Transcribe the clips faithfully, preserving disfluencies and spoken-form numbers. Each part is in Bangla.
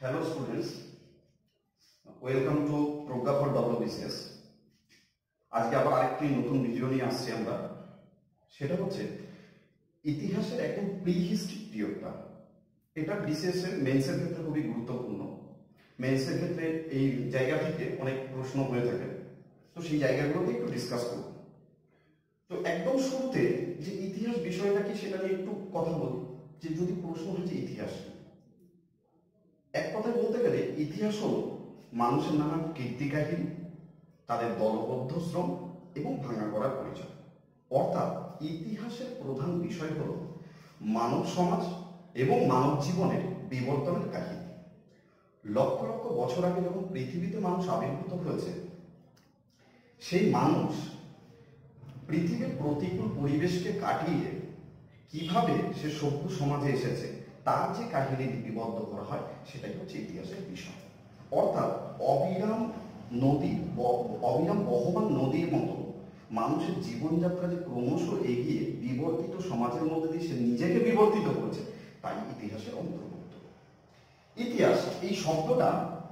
Hello students, welcome to Progya for W B C S। আজকে আবার আরেকটি নতুন ভিডিও নিয়ে আসছি আমরা। সেটা হচ্ছে ইতিহাসের একদম প্রি হিস্ট্রি পিরিয়ডটা। এটা বিসিএস এর মেন্সের ক্ষেত্রে খুবই গুরুত্বপূর্ণ। মেন্সের ক্ষেত্রে এই জায়গা থেকে অনেক প্রশ্ন হয়ে থাকে, তো সেই জায়গাগুলোতে একটু ডিসকাস করব। তো একদম শুরুতে যে ইতিহাস বিষয়টা কি সেটা নিয়ে একটু কথা বলি। যে যদি প্রশ্ন হয় যে ইতিহাস, এক কথায় বলতে গেলে ইতিহাস হল মানুষের নানান কীর্তি কাহিনী, তাদের দলবদ্ধ শ্রম এবং ভাঙা করার পরিচয়। অর্থাৎ ইতিহাসের প্রধান বিষয় হল মানব সমাজ এবং মানব জীবনের বিবর্তনের কাহিনী। লক্ষ লক্ষ বছর আগে যখন পৃথিবীতে মানুষ আবির্ভূত হয়েছে, সেই মানুষ পৃথিবীর প্রতিকূল পরিবেশকে কাটিয়ে কিভাবে সে সভ্য সমাজে এসেছে তার যে কাহিনী লিপিবদ্ধ করা হয় সেটাই হচ্ছে ইতিহাসের বিষয়। অর্থাৎ অবিরাম নদী অবিরাম বহমান নদীর মতো মানুষের জীবনযাত্রা যে ক্রমশ এগিয়ে বিবর্তিত সমাজের মধ্যে দিয়ে সে নিজেকে বিবর্তিত করেছে, তাই ইতিহাসের অন্তর্ভুক্ত। ইতিহাস এই শব্দটা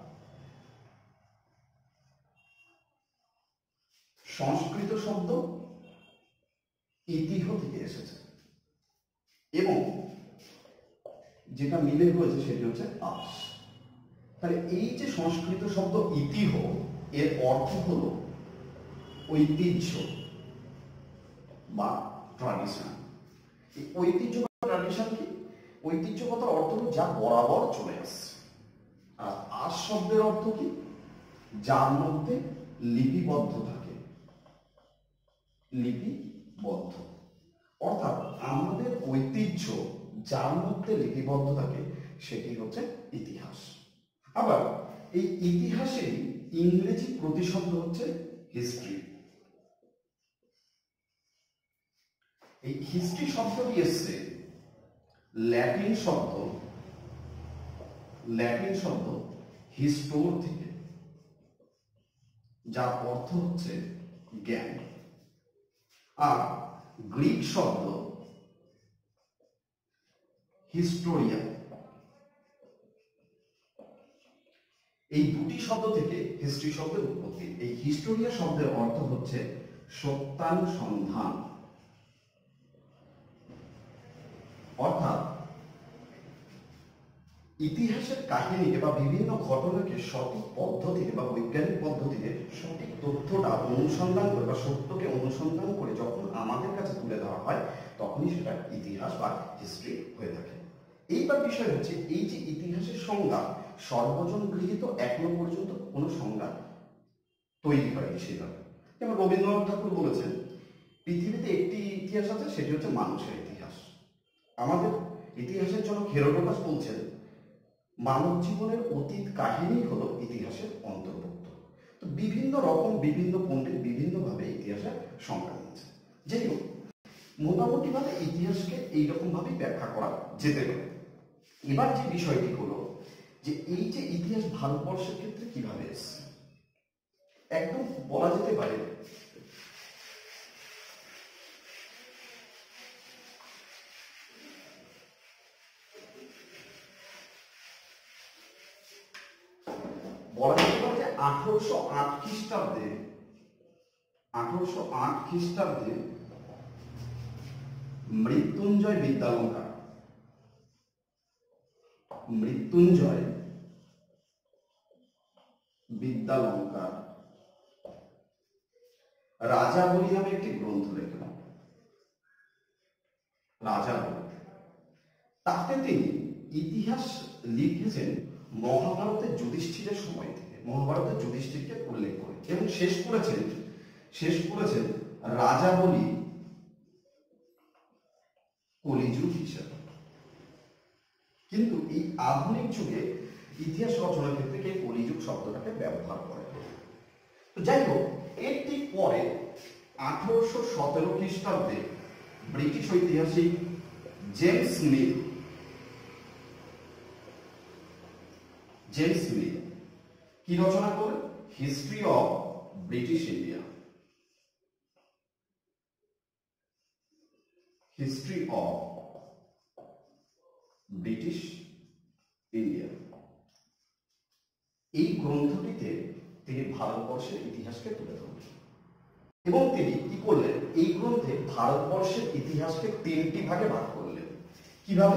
সংস্কৃত শব্দ ইতিহ থেকে এসেছে এবং যেটা মিলে হয়েছে সেটি হচ্ছে আস। তাহলে এই যে সংস্কৃত শব্দ ইতিহ, এর অর্থ হলো ঐতিহ্য বা ট্র্যাডিশন। এই ঐতিহ্য বা ট্র্যাডিশন কি? ঐতিহ্যগতার অর্থ হলো যা বরাবর চলে আসছে। আর আস শব্দের অর্থ কি? যার মধ্যে লিপিবদ্ধ থাকে, লিপিবদ্ধ। অর্থাৎ আমাদের ঐতিহ্য যার মধ্যে লিপিবদ্ধ থাকে সেটি হচ্ছে ইতিহাস। আবার এই ইতিহাসের ইংরেজি প্রতিশব্দ হচ্ছে হিস্ট্রি। এই হিস্ট্রি শব্দটি এসছে ল্যাটিন শব্দ ল্যাটিন শব্দ হিস্টোর থেকে, যার অর্থ হচ্ছে জ্ঞান। আর গ্রিক শব্দ হিস্টোরিয়া। এই দুটি শব্দ থেকে হিস্ট্রি শব্দের উৎপত্তি। এই হিস্টোরিয়া শব্দের অর্থ হচ্ছে সত্যানুসন্ধান। অর্থাৎ ইতিহাসের কাহিনীকে বা বিভিন্ন ঘটনাকে সঠিক পদ্ধতিতে বা বৈজ্ঞানিক পদ্ধতিতে সঠিক তথ্যটা অনুসন্ধান করে বা সত্যকে অনুসন্ধান করে যখন আমাদের কাছে তুলে ধরা হয়, তখনই সেটা ইতিহাস বা হিস্ট্রি হয়ে থাকে। এইবার বিষয় হচ্ছে এই যে ইতিহাসের সংজ্ঞা সর্বজন গৃহীত, এখনো পর্যন্ত কোনো সংজ্ঞা তৈরি হয়নি সেভাবে। যেমন রবীন্দ্রনাথ ঠাকুর বলেছেন পৃথিবীতে একটি ইতিহাস আছে, সেটি হচ্ছে মানুষের ইতিহাস। আমাদের ইতিহাসের জন্য হেরোডোটাস বলছেন মানব জীবনের অতীত কাহিনী হলো ইতিহাসের অন্তর্ভুক্ত। তো বিভিন্ন রকম বিভিন্ন পণ্ডিত বিভিন্নভাবে ইতিহাসের সংজ্ঞা দিয়েছে। যাই হোক, মোটামুটি ভাবে ইতিহাসকে এইরকম ভাবেই ব্যাখ্যা করা যেতে পারে। এবার যে বিষয়টি হলো যে এই যে ইতিহাস ভারতবর্ষের ক্ষেত্রে কিভাবে এসছে, একদম বলা যেতে পারে বলা যেতে পারে যে আঠারোশো আট খ্রিস্টাব্দে আঠারোশো আট খ্রিস্টাব্দে মৃত্যুঞ্জয় বিদ্যালঙ্কার মৃত্যুঞ্জয় বিদ্যালঙ্কার রাজাবলী নামে একটি গ্রন্থ লেখেন। রাজাবলী, তাতে তিনি ইতিহাস লিখেছেন মহাভারতের যুধিষ্ঠিরের সময় থেকে, মহাভারতের যুধিষ্ঠিরকে উল্লেখ করে, এবং শেষ করেছেন শেষ করেছেন রাজাবলী কলিযুগ হিসাবে। কিন্তু এই আধুনিক যুগে ইতিহাস রচনার ক্ষেত্রে কে কলিযুগ শব্দটাকে ব্যবহার করে। তো যাই হোক, এর ঠিক পরে আঠারোশো সতেরো খ্রিস্টাব্দে ব্রিটিশ ঐতিহাসিক জেমস মিল জেমস মিল কি রচনা করেন? History of British India. History of British India. এই গ্রন্থটিতে তিনি ভারতবর্ষের ইতিহাসকে তুলে ধরলেন এবং তিনি কি করলেন, এই গ্রন্থে ভারতবর্ষের ইতিহাসকে তিনটি ভাগে ভাগ করলেন। কিভাবে?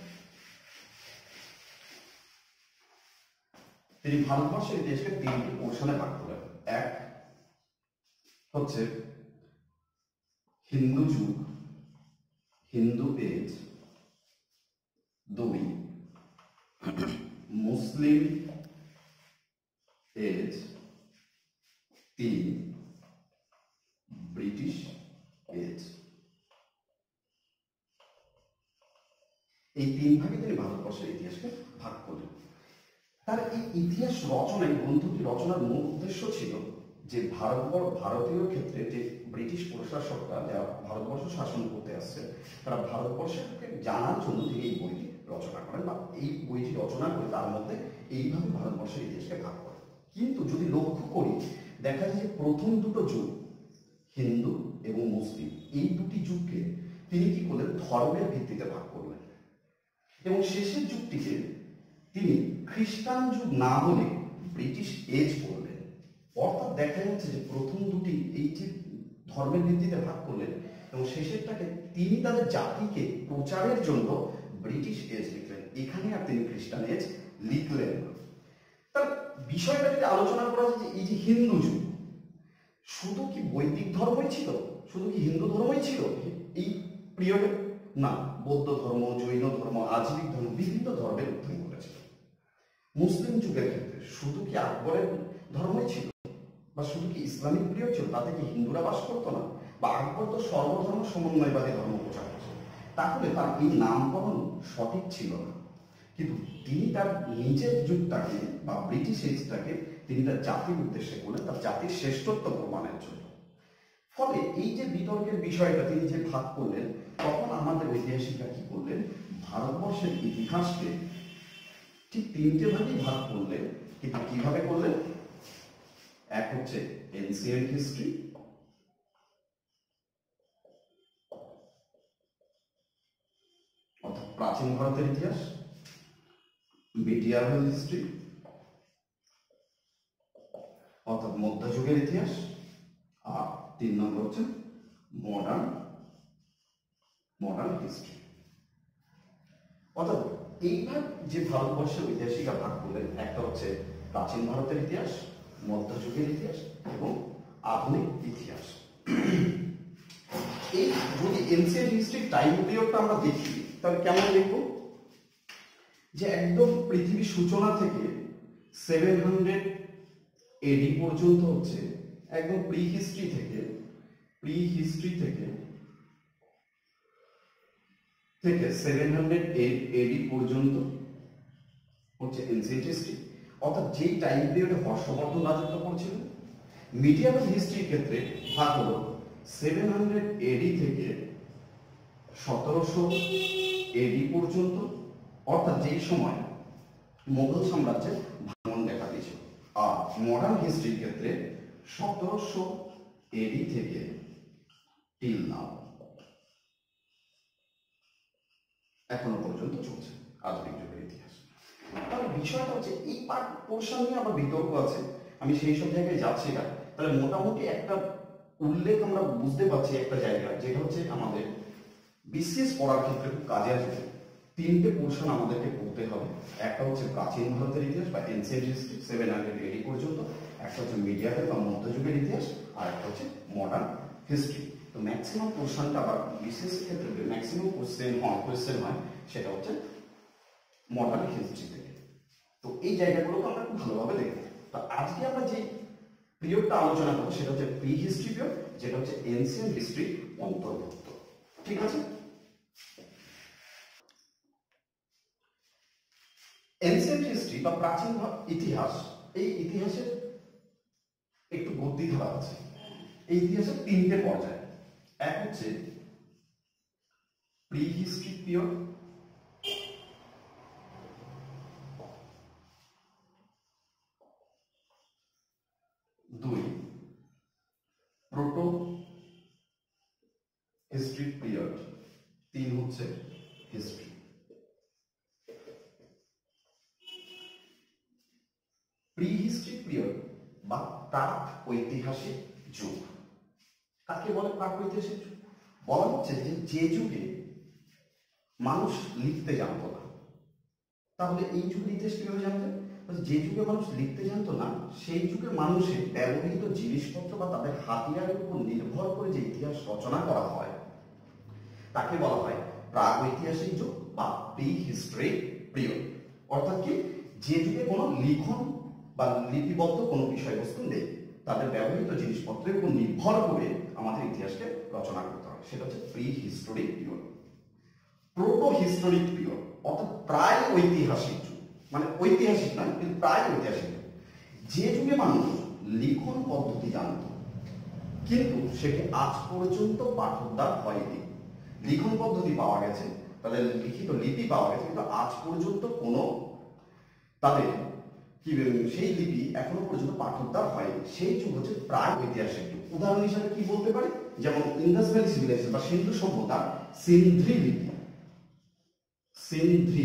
তিনি ভারতবর্ষের ইতিহাসকে তিনটি পোর্শনে ভাগ করলেন। এক হচ্ছে হিন্দু যুগ, হিন্দু এজ। দুই মুসলিম এজ। তিন ব্রিটিশ এজ। এই তিন ভাগে তিনি ভারতবর্ষের ইতিহাসকে ভাগ করলেন। তার এই ইতিহাস রচনায়, গ্রন্থটি রচনার মূল উদ্দেশ্য ছিল যে ভারতবর্ষ ভারতীয় ক্ষেত্রে যে ব্রিটিশ প্রশাসকরা যারা ভারতবর্ষ শাসন করতে আসছে, তারা ভারতবর্ষকে জানার জন্য তিনি এই বইটি রচনা করেন বা এই বইটি রচনা করে তার মধ্যে এইভাবে ভারতবর্ষের ইতিহাসকে ভাগ করেন। কিন্তু যদি লক্ষ্য করি, দেখা যায় যে প্রথম দুটো যুগ হিন্দু এবং মুসলিম, এই দুটি যুগকে তিনি কি করলেন, ধর্মের ভিত্তিতে ভাগ করলেন এবং শেষের যুগটিকে তিনি খ্রিস্টান যুগ না বলে ব্রিটিশ এজ করলেন। অর্থাৎ দেখা যাচ্ছে যে প্রথম দুটি এই যে ধর্মের ভিত্তিতে ভাগ করলেন এবং শেষেরটাকে তিনি তাদের জাতিকে প্রচারের জন্য ব্রিটিশ এজ লিখলেন। এখানে আর তিনি খ্রিস্টান এজ লিখলেন না। তার বিষয়টা যদি আলোচনা করা যায় যে এই যে হিন্দু যুগ, শুধু কি বৈদিক ধর্মই ছিল, শুধু কি হিন্দু ধর্মই ছিল এই পিরিয়ডে? না, বৌদ্ধ ধর্ম, জৈন ধর্ম, আজীবিক ধর্ম, বিভিন্ন ধর্মের উত্থান ঘটেছিল। মুসলিম যুগের ক্ষেত্রে শুধু কি আকবরের ধর্মই ছিল বা শুধু কি ইসলামিক পিরিয়ড ছিল, তাতে কি হিন্দুরা বাস করতো না? বা আকবর তো সর্বধর্ম সমন্বয়বাদী ধর্ম প্রচার করছে, তাহলে তার এই নামকরণ সঠিক ছিল না। কিন্তু তিনি তার নিজের যুগটাকে বা ব্রিটিশ এজটাকে তিনি তার জাতির উদ্দেশ্যে করলেন, তার জাতির শ্রেষ্ঠত্ব প্রমাণের জন্য। ফলে এই যে বিতর্কের বিষয়টা তিনি যে ভাগ করলেন, তখন আমাদের ঐতিহাসিকরা কি করলেন, ভারতবর্ষের ইতিহাসকে ঠিক তিনটে ভাগেই ভাগ করলেন। কিন্তু কিভাবে করলেন? এক হচ্ছে এনসিয়েন্ট হিস্ট্রি, অর্থাৎ প্রাচীন ভারতের ইতিহাস, মিডিয়াভাল হিস্ট্রি অর্থাৎ মধ্যযুগের ইতিহাস, আর তিন নম্বর হচ্ছে মডার্ন মডার্ন হিস্ট্রি। অর্থাৎ এইভাবে যে ভারতবর্ষের ঐতিহাসিকরা ভাগ করলেন, একটা হচ্ছে প্রাচীন ভারতের ইতিহাস, মধ্যযুগের ইতিহাস এবং আধুনিক ইতিহাস। এই যদি এনসিয়েন্ট হিস্ট্রি টাইম পিরিয়ডটা আমরা দেখি, তাহলে কেমন দেখব যে একদম পৃথিবীর সূচনা থেকে সেভেন হান্ড্রেড এডি পর্যন্ত হচ্ছে একদম প্রি হিস্ট্রি থেকে প্রি হিস্ট্রি থেকে থেকে সেভেন হান্ড্রেড এডি পর্যন্ত হচ্ছে এনসিয়েন্ট হিস্ট্রি, অর্থাৎ যেই টাইম পিরিয়ডে হর্ষবর্ধন রাজত্ব করছিলেন। মিডিয়াভাল হিস্ট্রির ক্ষেত্রে ভাগ হলো সেভেন হান্ড্রেড এডি থেকে সতেরোশো এডি পর্যন্ত, অর্থাৎ যেই সময় মোগল সাম্রাজ্যের ভাঙন দেখা দিয়েছিল। আর মডার্ন হিস্ট্রির ক্ষেত্রে সতেরোশো এডি থেকে টিল নাও, এখনো পর্যন্ত চলছে আধুনিক যুগের ইতিহাস। তাহলে বিষয়টা হচ্ছে এই পার্ট পোর্শন নিয়ে আবার বিতর্ক আছে, আমি সেই সব জায়গায় যাচ্ছি না। তাহলে মোটামুটি একটা উল্লেখ আমরা বুঝতে পারছি একটা জায়গা, যেটা হচ্ছে আমাদের বিশেষ পড়ার ক্ষেত্রে খুব কাজে আসবে। তিনটে পোর্শন আমাদেরকে পড়তে হবে। একটা হচ্ছে প্রাচীন ভারতের ইতিহাস বা ancient history seven hundred AD পর্যন্ত, একটা হচ্ছে মিডিয়াভেল বা মধ্যযুগের ইতিহাস, আর একটা হচ্ছে মডার্ন হিস্ট্রি। তো ম্যাক্সিমাম পোর্শনটা আবার বিশেষ ক্ষেত্রে ম্যাক্সিমাম কোশ্চেন হয় কোশ্চেন হয় সেটা হচ্ছে মডার্ন হিস্ট্রি থেকে। তো এই জায়গাগুলোকে আমরা খুব ভালোভাবে দেখব। তো আজকে আমরা যে পিরিয়ডটা আলোচনা করবো সেটা হচ্ছে প্রি হিস্ট্রি পিরিয়ড, যেটা হচ্ছে এনসিয়েন্ট হিস্ট্রি অন্তর্ভুক্ত। ঠিক আছে? এনসিয়েন্ট হিস্ট্রি বা প্রাচীন ইতিহাস, এই ইতিহাসের একটু গতিধারা আছে। এই ইতিহাসের তিনটে পর্যায়। এক হচ্ছে প্রি হিস্ট্রি পিরিয়ড, দুই প্রোটো হিস্ট্রি পিরিয়ড, তিন হচ্ছে হিস্ট্রি। প্রিহিস্ট্রিক পিরিয়ড বা প্রাক ঐতিহাসিক যুগ। কাকে বলে প্রাক ঐতিহাসিক যুগ? বলা হচ্ছে যে যে যুগে মানুষ লিখতে জানতো না। তাহলে এই যুগের ইতিহাস কিভাবে জানতে? যে যুগে মানুষ লিখতে জানতো না সেই যুগে মানুষের ব্যবহৃত জিনিসপত্র বা তাদের হাতিয়ারের উপর নির্ভর করে যে ইতিহাস রচনা করা হয় তাকে বলা হয় প্রাক ঐতিহাসিক যুগ বা প্রি হিস্টরিক পিরিয়ড। অর্থাৎ কি, যে যুগে কোনো লিখন বা লিপিবদ্ধ কোনো বিষয়বস্তু নেই, তাদের ব্যবহৃত জিনিসপত্রের উপর নির্ভর করে আমাদের ইতিহাসকে রচনা করতে হয়, সেটা হচ্ছে prehistoric period. Protohistoric period অর্থাৎ প্রায় ঐতিহাসিক যুগ, মানে ঐতিহাসিক নয় কিন্তু প্রায় ঐতিহাসিক যুগ, যে যুগে মানুষ লিখন পদ্ধতি জানত কিন্তু সেটি আজ পর্যন্ত পাঠোদ্ধার হয়নি। লিখন পদ্ধতি পাওয়া গেছে, তাদের লিখিত লিপি পাওয়া গেছে, কিন্তু আজ পর্যন্ত কোনো তাদের কি সেই লিপি এখনো পর্যন্ত পাঠোদ্ধার হয়নি। সেই যুগ হচ্ছে প্রাক ঐতিহাসিক যুগ। উদাহরণ হিসেবে কি বলতে পারি? যেমন ইন্দাস ভ্যালি সিভিলাইজেশন বা সিন্ধু সভ্যতা, সিন্ধ্রি লিপি, সিন্ধ্রি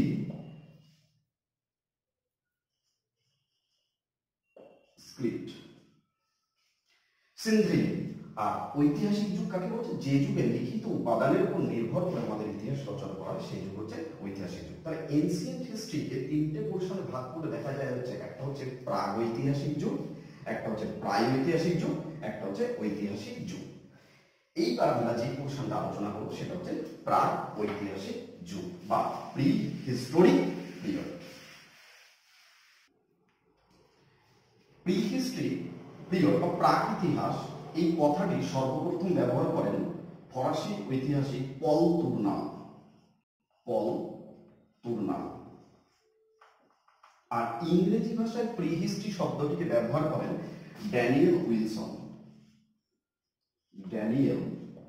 স্ক্রিপ্ট, সিন্ধ্রি। আর ঐতিহাসিক যুগ কাকে বলছে? যে যুগে লিখিত উপাদানের উপর নির্ভর করে আমাদের ইতিহাস রচনা করা হয় সেই যুগ হচ্ছে ঐতিহাসিক যুগ। তাহলে এনসিয়েন্ট হিস্ট্রিকে তিনটে পোর্শনে ভাগ করে দেখা যায় হচ্ছে, একটা হচ্ছে প্রাগ ঐতিহাসিক যুগ, একটা হচ্ছে প্রায় ঐতিহাসিক যুগ, একটা হচ্ছে ঐতিহাসিক যুগ। এইবার আমরা যে পোর্শনটা আলোচনা করব সেটা হচ্ছে প্রাগ ঐতিহাসিক যুগ বা prehistoric period. Prehistory period বা প্রাক ইতিহাস, এই কথাটি সর্বপ্রথম ব্যবহার করেন ফরাসি ঐতিহাসিক পল তুর্নাল, পল তুর্নাল। আর ইংরেজি ভাষায় প্রি হিস্ট্রি শব্দটিকে ব্যবহার করেন ড্যানিয়েল উইলসন, ড্যানিয়েল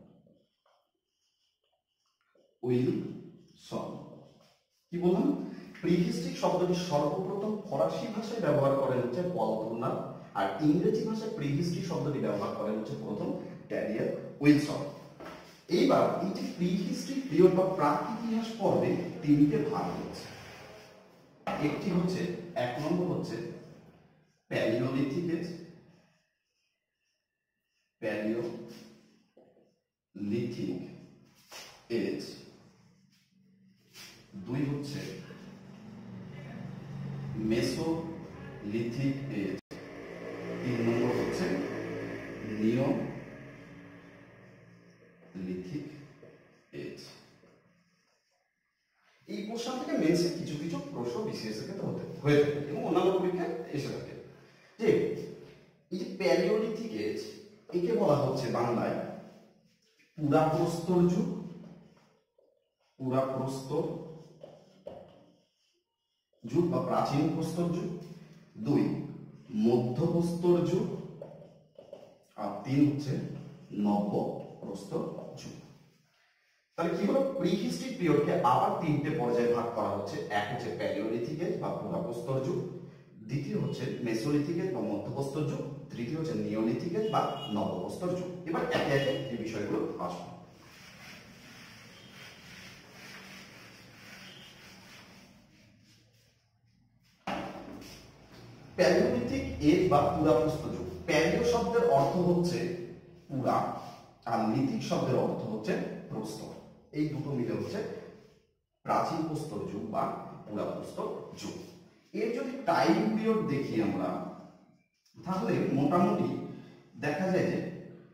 উইলসন। কি বললাম? প্রিহিস্ট্রিক শব্দটি সর্বপ্রথম ফরাসি ভাষায় ব্যবহার করেন হচ্ছে পল তুর্নাল, আর ইংরেজি ভাষায় প্রিহিস্ট্রি শব্দটি ব্যবহার করেন হচ্ছে প্রথম ড্যানিয়েল উইলসন। এইবার এই যে প্রিহিস্ট্রি পিরিয়ড বা প্রাক ইতিহাস পর্বে তিনটে ভাগ হচ্ছে। একটি হচ্ছে, এক নম্বর হচ্ছে প্যালিওলিথিক এজ, প্যালিওলিথিক এজ। দুই হচ্ছে মেসোলিথিক এজ। তিন নম্বর হচ্ছে নিওলিথিক এজ। এই প্রশ্ন থেকে মেন্সে কিছু কিছু প্রশ্ন বিসিএস এর ক্ষেত্রে হতে হয়ে থাকে এবং অন্যান্য পরীক্ষায় এসে থাকে। যে এই যে প্যালিওলিথিক এজ, একে বলা হচ্ছে বাংলায় পুরাপ্রস্তর যুগ, পুরাপ্রস্তর যুগ বা প্রাচীন প্রস্তর যুগ। দুই মধ্যপ্রস্তর যুগ, আর তিন হচ্ছে নব্য প্রস্তর যুগ। তাহলে কি হলো? প্রিহিস্ট্রিক পিরিয়ডকে আবার তিনটে পর্যায়ে ভাগ করা হচ্ছে। এক হচ্ছে প্যালিওলিথিক এজ বা পুরাপ্রস্তর যুগ, দ্বিতীয় হচ্ছে মেসোলিথিক এজ বা মধ্যপ্রস্তর যুগ, তৃতীয় হচ্ছে নিওলিথিক এজ বা নবপ্রস্তর যুগ। এবার একে একে এই বিষয়গুলো আসবে। প্যালিওলিথিক এজ বা পুরাপ্রস্তর যুগ। প্যালিও শব্দের অর্থ হচ্ছে পুরা, আর লিথিক শব্দের অর্থ হচ্ছে প্রস্তর। এই দুটো মিলে হচ্ছে প্রাচীন প্রস্তর যুগ বা পুরাপ্রস্তর যুগ। এর যদি টাইম পিরিয়ড দেখি আমরা, তাহলে মোটামুটি দেখা যায় যে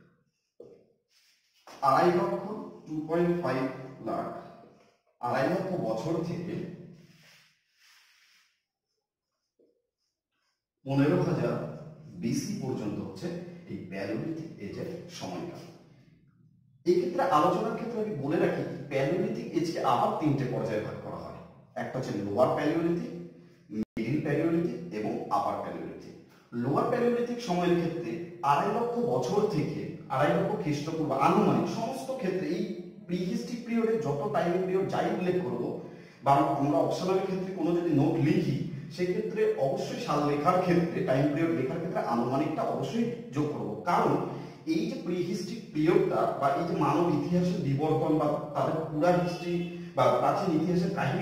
আড়াই লক্ষ টু পয়েন্ট ফাইভ লাখ আড়াই লক্ষ বছর থেকে পনেরো হাজার বিসি পর্যন্ত হচ্ছে এই প্যালিওলিথিক এজের সময়কাল। এই ক্ষেত্রে আলোচনার ক্ষেত্রে আমি বলে রাখি, প্যালিওলিথিক এজকে আবার তিনটে পর্যায়ে ভাগ করা হয়। একটা হচ্ছে লোয়ার প্যালিওলিথিক, মিডিল প্যালিওলিথিক এবং আপার প্যালিওলিথিক। লোয়ার প্যালিওলিথিক সময়ের ক্ষেত্রে আড়াই লক্ষ বছর থেকে আড়াই লক্ষ খ্রিস্টপূর্ব আনুমানিক সমস্ত ক্ষেত্রে এই প্রিহিস্ট্রিক পিরিয়ডে যত টাইম পিরিয়ড যাই উল্লেখ করবো, বা আমরা অপশনালের ক্ষেত্রে কোনো যদি নোট লিখি সেক্ষেত্রে অবশ্যই সাল লেখার ক্ষেত্রে, টাইম পিরিয়ড লেখার ক্ষেত্রে আনুমানিকটা অবশ্যই যোগ করবো। কারণ এই যে প্রিহিস্ট্রিক পিরিয়ডটা বা এই যে মানব ইতিহাসের বিবর্তন বা তাদের পুরা হিস্ট্রি বা প্রাচীন ইতিহাসের কাহিনীটা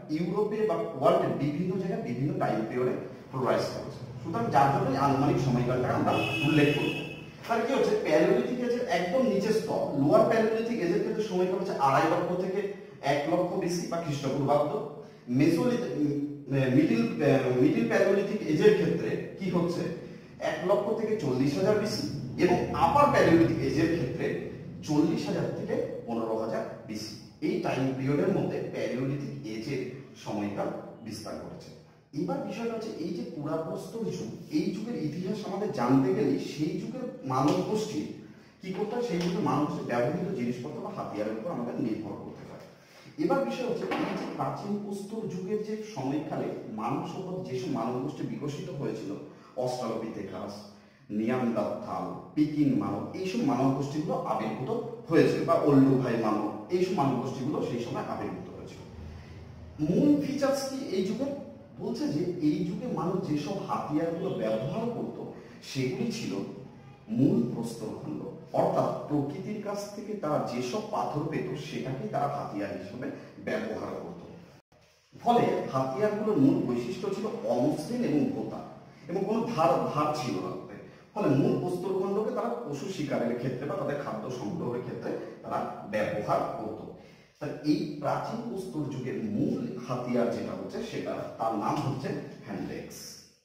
ইউরোপে বা ওয়ার্ল্ডের বিভিন্ন জায়গায় বিভিন্ন টাইম পিরিয়ডে রাইজ করেছে। সুতরাং যার জন্য আনুমানিক সময়কালটা আমরা উল্লেখ করব। তাহলে কি হচ্ছে, প্যালিওলিথিক এজের একদম নিচের স্তর লোয়ার প্যালিওলিথিক এজের ক্ষেত্রে সময়কাল হচ্ছে আড়াই লক্ষ থেকে এক লক্ষ বিসি বা খ্রিস্টপূর্বাব্দ। মেসোলিথিক মিডিল মিডিল প্যালিওলিথিক এজের ক্ষেত্রে কি হচ্ছে এক লক্ষ থেকে চল্লিশ হাজার বিসি, এবং আপার প্যালিওলিথিক এজের ক্ষেত্রে চল্লিশ হাজার থেকে পনেরো হাজার বিসি। এই টাইম পিরিয়ডের মধ্যে প্যালিওলিথিক এজের সময়কাল বিস্তার করেছে। এবার বিষয়টা হচ্ছে এই যে পুরাপ্রস্তর যুগ, এই যুগের ইতিহাস আমাদের জানতে গেলে সেই যুগের মানব গোষ্ঠী কি করতে হয়, সেই যুগের মানব গোষ্ঠীর ব্যবহৃত জিনিসপত্র বা হাতিয়ারের উপর আমাদের নির্ভর করতে হয়। এবার বিষয় হচ্ছে এই যে প্রাচীন প্রস্তর যুগের যে সময়কালে মানব সভ্যতা যেসব মানব গোষ্ঠী বিকশিত হয়েছিল, অস্ট্রালোপিথেকাস, নিয়ান্ডারথাল, পিকিং মানব, এইসব মানব গোষ্ঠীগুলো আবির্ভূত হয়েছিল, বা ওল্ডুভাই মানব, এইসব মানব গোষ্ঠীগুলো সেই সময় আবির্ভূত হয়েছিল। মূল ফিচার্স কি এই যুগের, বলছে যে এই যুগে মানুষ যেসব হাতিয়ারগুলো ব্যবহার করত সেগুলি ছিল মূল প্রস্তরখণ্ড, অর্থাৎ প্রকৃতির কাছ থেকে তারা যেসব পাথর পেত সেটাকে তারা হাতিয়ার হিসেবে ব্যবহার করত। ফলে হাতিয়ারগুলোর মূল বৈশিষ্ট্য ছিল অমসৃণ এবং ভোঁতা, এবং কোনো ধার ধার ছিল না। ফলে মূল প্রস্তরখণ্ডকে তারা পশু শিকারের ক্ষেত্রে বা তাদের খাদ্য সংগ্রহের ক্ষেত্রে তারা ব্যবহার করত। তাই এই প্রাচীন প্রস্তর যুগের মূল হাতিয়ার যেটা হচ্ছে সেটা তার নাম হচ্ছে হ্যান্ডেক্স।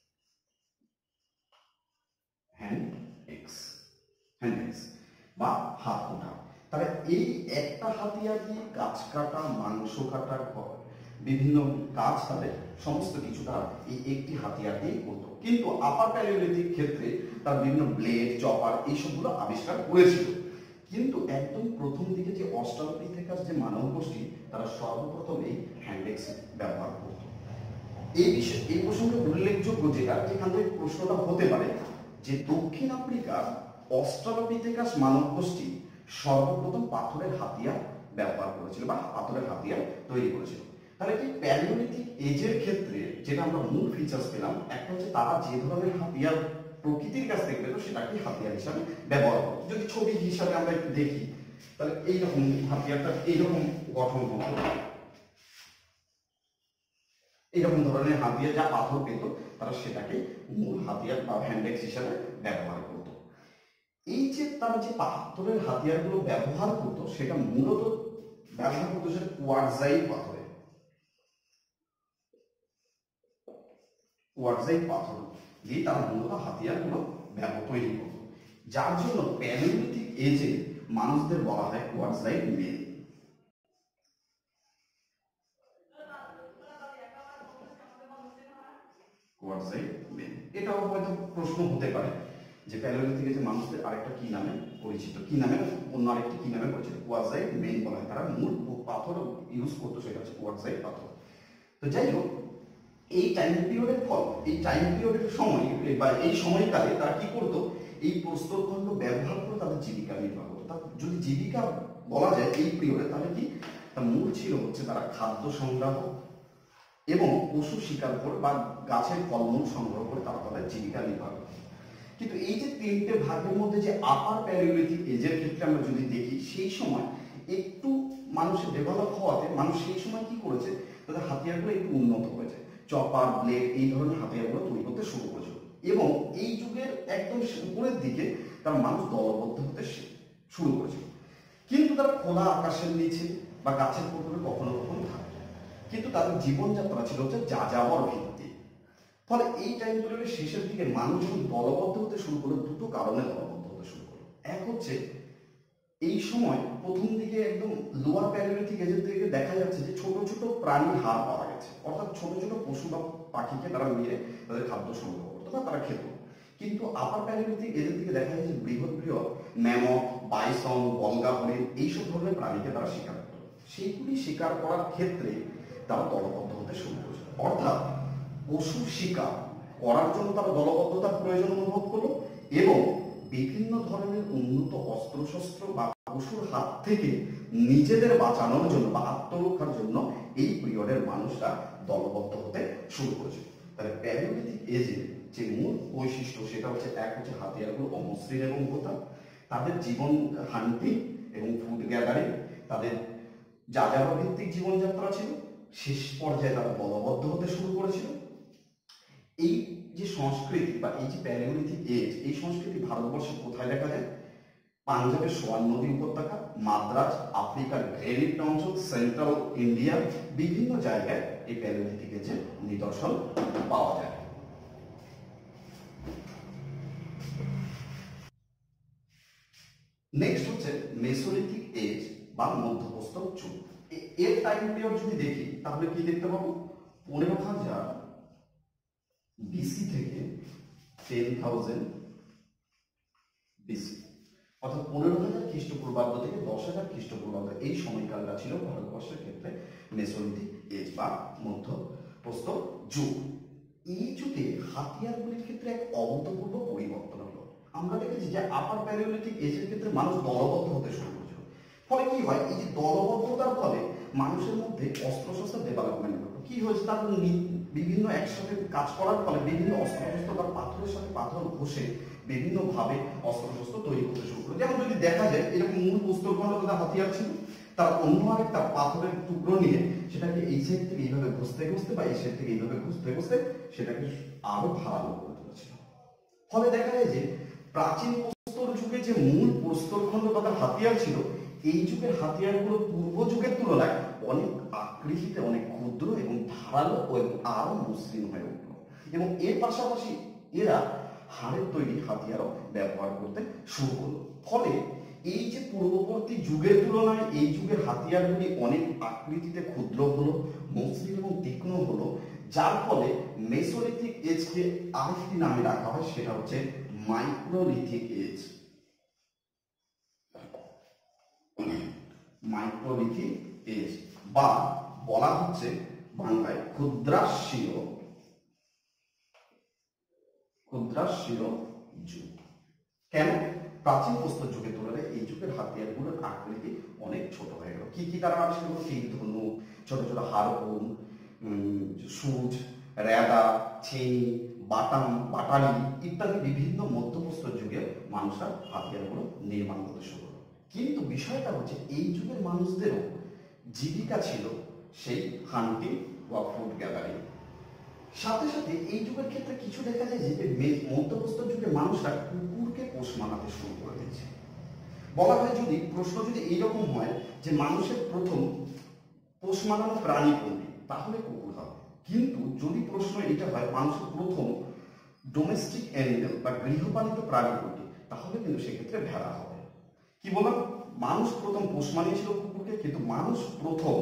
হ্যান্ডেক্স হ্যান্ডেক্স বা হাত কোটা। তাহলে এই একটা হাতিয়ার দিয়ে গাছ কাটা, মাংস কাটা, বিভিন্ন কাজ তাদের সমস্ত কিছু তারা এই একটি হাতিয়ার দিয়ে করতো। কিন্তু আপার প্যালিওলিথিক ক্ষেত্রে তার বিভিন্ন ব্লেড, চপার এইসবগুলো আবিষ্কার করেছিল। কিন্তু একদম প্রথম দিকে যে অস্ট্রালোপিথেকাস যে মানব গোষ্ঠী তারা সর্বপ্রথম এই হ্যান্ডেক্স ব্যবহার করত। এই বিষয়ে এই প্রসঙ্গে উল্লেখযোগ্য যেটা, যেখান থেকে প্রশ্নটা হতে পারে যে দক্ষিণ আফ্রিকার অস্ট্রালোপিথেকাস মানব গোষ্ঠী সর্বপ্রথম পাথরের হাতিয়ার ব্যবহার করেছিল বা পাথরের হাতিয়ার তৈরি করেছিল। তাহলে কি প্যালিওলিথিক এজের ক্ষেত্রে যেটা আমরা মূল ফিচার্স পেলাম, একটা হচ্ছে তারা যে ধরনের হাতিয়ার প্রকৃতির কাছ থেকে পেল সেটাকে হাতিয়ার হিসাবে ব্যবহার করত। যদি ছবি হিসাবে আমরা একটু দেখি তাহলে এইরকম হাতিয়ারটা এইরকম গঠন হতো, এইরকম ধরনের হাতিয়ার যা পাথর পেত তারা সেটাকে মূল হাতিয়ার বা হ্যান্ডেক্স হিসাবে ব্যবহার করত। এই যে তারা যে পাথরের হাতিয়ারগুলো ব্যবহার করত সেটা মূলত ব্যবহার করতো সেটা কোয়ার্টজাইট পাথরে, কোয়ার্টজাইট পাথর দিয়ে তারা মূলত হাতিয়ারগুলো ব্যবহার তৈরি করত, যার জন্য প্যালিওলিথিক এজে মানুষদের বলা হয় কোয়ার্টজাইট মেন। কোয়ার্টজাইট মেন এটাও হয়তো প্রশ্ন হতে পারে যে প্যালিওলিথিক এজে মানুষদের আরেকটা কি নামে পরিচিত, কি নামে অন্য আরেকটি কি নামে পরিচিত, কোয়ার্টজাইট মেন বলা হয়। তারা মূল পাথর ইউজ করতো সেটা হচ্ছে কোয়ার্টজাইট পাথর। তো যাই হোক, এই টাইম পিরিয়ডের ফল, এই টাইম পিরিয়ডের সময় বা এই সময়কালে তারা কি করতো, এই প্রস্তরখণ্ড ব্যবহার করে তাদের জীবিকা নির্বাহ করতো। তার যদি জীবিকা বলা যায় এই পিরিয়ডে, তাহলে কি তার মূল ছিল হচ্ছে তারা খাদ্য সংগ্রহ এবং পশু শিকার করে বা গাছের ফলমূল সংগ্রহ করে তারা তাদের জীবিকা নির্বাহ করত। কিন্তু এই যে তিনটে ভাগের মধ্যে যে আপার প্যালিওলিথিক এজের ক্ষেত্রে আমরা যদি দেখি, সেই সময় একটু মানুষের ডেভেলপ হওয়াতে মানুষ সেই সময় কি করেছে, তাদের হাতিয়ারগুলো একটু উন্নত হয়েছে, চপার, ব্লেড এই ধরনের হাতিয়ারগুলো তৈরি করতে শুরু করেছিল। এবং এই যুগের একদম উপরের দিকে তার মানুষ দলবদ্ধ হতে শুরু করেছিল। কিন্তু তারা খোলা আকাশের নিচে বা গাছের পুকুরে কখনো কখনো থাকে, কিন্তু তাদের জীবনযাত্রা ছিল হচ্ছে যাযাবর ভিত্তিক। ফলে এই টাইম পিরিয়ডের শেষের দিকে মানুষ যখন দলবদ্ধ হতে শুরু করলো, দুটো কারণে দলবদ্ধ হতে শুরু করলো। এক হচ্ছে এই সময় প্রথম দিকে একদম লোয়ার প্যালিওলিথিক এজের থেকে দেখা যাচ্ছে যে ছোট ছোট প্রাণীর হাড় পাওয়া গেছে, অর্থাৎ ছোট ছোট পশু বা পাখিকে তারা মেরে তাদের খাদ্য সংগ্রহ করতো বা তারা খেত। কিন্তু আপার প্যালিওলিথিক এজের দিকে দেখা যায় যে বৃহৎ বৃহৎ ম্যামথ, বাইসন, বলগা হরিণ এইসব ধরনের প্রাণীকে তারা শিকার করত। সেইগুলি শিকার করার ক্ষেত্রে তারা দলবদ্ধ হতে শুরু করেছে, অর্থাৎ পশু শিকার করার জন্য তারা দলবদ্ধতার প্রয়োজন অনুভব করলো এবং বিভিন্ন ধরনের উন্নত অস্ত্রশস্ত্র বা পশুর হাত থেকে নিজেদের বাঁচানোর জন্য বা আত্মরক্ষার জন্য এই পিরিয়ডের মানুষরা দলবদ্ধ হতে শুরু করেছে। তাহলে প্যালিওলিথিক এজে যে মূল বৈশিষ্ট্য সেটা হচ্ছে, এক হচ্ছে হাতিয়ারগুলো অমসৃণ এবং ভোঁতা, তাদের জীবন হান্টিং এবং ফুড গ্যাদারিং, তাদের যাযাবর ভিত্তিক জীবনযাত্রা ছিল, শেষ পর্যায়ে তারা দলবদ্ধ হতে শুরু করেছিল। এই যে সংস্কৃতি বা এই যে প্যালিওলিথিক এজ, এই সংস্কৃতি ভারতবর্ষে কোথায় দেখা যায়? পাঞ্জাবের সোয়ান নদী উপত্যকা, মাদ্রাজ, আফ্রিকার গ্রেনিট অঞ্চল, সেন্ট্রাল ইন্ডিয়া, বিভিন্ন জায়গায় এই প্যালিওলিথিক এজের নিদর্শন পাওয়া যায়। নেক্সট হচ্ছে মেসোলিথিক এজ বা মধ্যপ্রস্তর যুগ। এর টাইম পিরিয়ড যদি দেখি তাহলে কি দেখতে পাবো? পনেরো হাজার বিসি থেকে টেন থাউজেন্ড বিসি, অর্থাৎ পনেরো হাজার খ্রিস্টপূর্বাব্দ থেকে দশ হাজার খ্রিস্টপূর্বাব্দ, এই সময়কালটা ছিল ভারতবর্ষের ক্ষেত্রে মেসোলিথিক এজ বা মধ্যপ্রস্তর যুগ। এই যুগে হাতিয়ারগুলির ক্ষেত্রে এক অভূতপূর্ব পরিবর্তন হলো। আমরা দেখেছি যে আপার প্যালিওলিথিক এজের ক্ষেত্রে মানুষ দলবদ্ধ হতে শুরু করেছিল। ফলে কি হয়? এই যে দলবদ্ধতার ফলে মানুষের মধ্যে অস্ত্রশস্ত্রের ডেভেলপমেন্ট হলো। কি হয়েছে? তার বিভিন্ন একসাথে কাজ করার ফলে বিভিন্ন অস্ত্রশস্ত্র বা পাথরের সাথে পাথর ঘষে বিভিন্নভাবে অস্ত্রশস্ত্র তৈরি করতে শুরু করলো। যেমন যদি দেখা যায় এরকম মূল প্রস্তরখণ্ড তাদের হাতিয়ার ছিল, তার অন্য আরেকটা পাথরের টুকরো নিয়ে সেটাকে এই সাইড থেকে এইভাবে ঘষতে ঘষতে বা এই সাইড থেকে এইভাবে ঘষতে ঘষতে সেটাকে আরো ধারালো করে তুলেছিল। ফলে দেখা যায় যে প্রাচীন প্রস্তর যুগে যে মূল প্রস্তরখণ্ড বা তার হাতিয়ার ছিল, এই যুগের হাতিয়ারগুলো পূর্ব যুগের তুলনায় অনেক আকৃতিতে অনেক ক্ষুদ্র এবং ধারালো ও আরো মসৃণ হয়ে উঠল। এবং এর পাশাপাশি এরা হাড়ের তৈরি হাতিয়ারও ব্যবহার করতে শুরু করলো। ফলে এই যে পূর্ববর্তী যুগের তুলনায় এই যুগের হাতিয়ারগুলি অনেক আকৃতিতে ক্ষুদ্র হলো, মসৃণ এবং তীক্ষ্ণ হলো, যার ফলে মেসোলিথিক এজকে আরেকটি নামে রাখা হয়, সেটা হচ্ছে মাইক্রোলিথিক এজ। মাইক্রোলিথিক এজ বা বলা হচ্ছে বাংলায় ক্ষুদ্রাশির ক্ষুদ্রাশির যুগ। কেন? প্রাচীন প্রস্তর যুগের তুলনায় এই যুগের হাতিয়ারগুলোর আকৃতি অনেক ছোট হয়ে গেল। কি কি তারা আবিষ্কার করলো? তীর ধনুক, ছোট ছোট হারকুন, সুচ, রেদা, ছেনি, বাটাম, বাটালি ইত্যাদি বিভিন্ন মধ্যপ্রস্তর যুগে মানুষরা হাতিয়ারগুলো নির্মাণ করতে শুরু করলো। কিন্তু বিষয়টা হচ্ছে এই যুগের মানুষদেরও জীবিকা ছিল সেই হান্টিং বা ফুড গ্যাদারিং। সাথে সাথে এই যুগের ক্ষেত্রে কিছু দেখা যায় যে মধ্যপ্রস্তর যুগে মানুষরা কুকুরকে পোষ মানাতে শুরু করে দিয়েছে। বলা হয়, যদি প্রশ্ন যদি এইরকম হয় যে মানুষের প্রথম পোষ মানানো প্রাণী কোনটি, তাহলে কুকুর হবে। কিন্তু যদি প্রশ্ন এটা হয় মানুষের প্রথম ডোমেস্টিক অ্যানিমেল বা গৃহপালিত প্রাণী কোনটি, তাহলে কিন্তু সেক্ষেত্রে ভেড়া হবে। কি বললাম? মানুষ প্রথম পোষ মানিয়েছিল কুকুরকে, কিন্তু মানুষ প্রথম